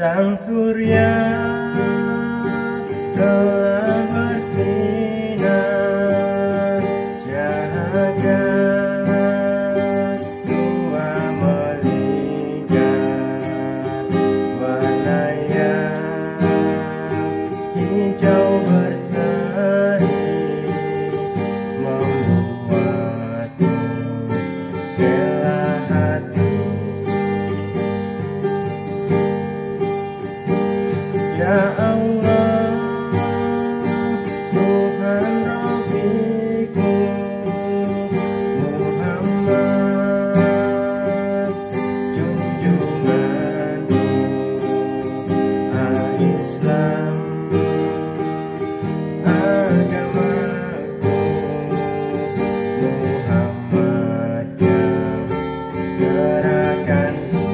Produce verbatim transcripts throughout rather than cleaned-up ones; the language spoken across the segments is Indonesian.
Sang surya telah bersinar, jagat tua melingkar, warna yang hijau berseri membuatku rela hati. Ya Allah, Tuhan Rabbiku, Muhammad junjunganku, al-Islam agamaku, Muhammad yang gerakanku.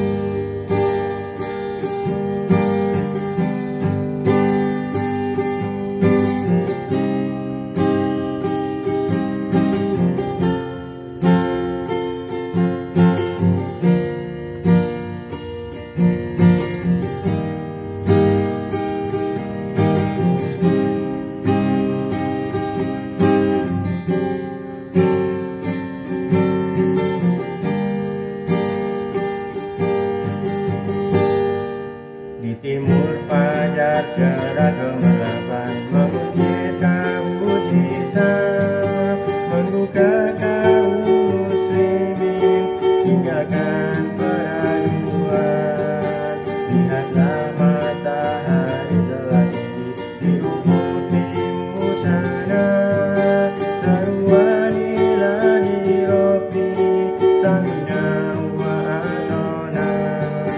Di timur fajar cerah gemerlapan mengusir kabut hitam, membuka kaum muslimin, tinggalkan peraduan. Lihatlah matahari telah tinggi di ufuk timur sana, seruan ilahi Rabbi samina wa atona.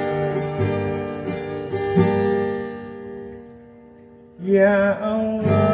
Ya Allah,